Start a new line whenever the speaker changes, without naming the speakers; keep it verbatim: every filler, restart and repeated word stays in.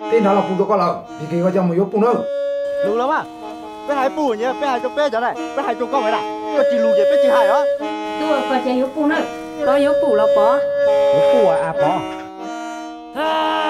tên nó là phụ thuộc con lợn thì cái gọi cho một yếu phụ nữa
đúng lắm à bé hai phụ nhé bé hai cho bé cháu này bé hai cho con này có chỉ lù gì bé chỉ hai đó
tôi còn chỉ yếu phụ nữa có yếu phụ là có
yếu phụ à à có